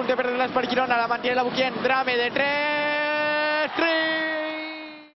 punt de perdre l'Esport Girona, la mantiene la Buquien, Drame de 3.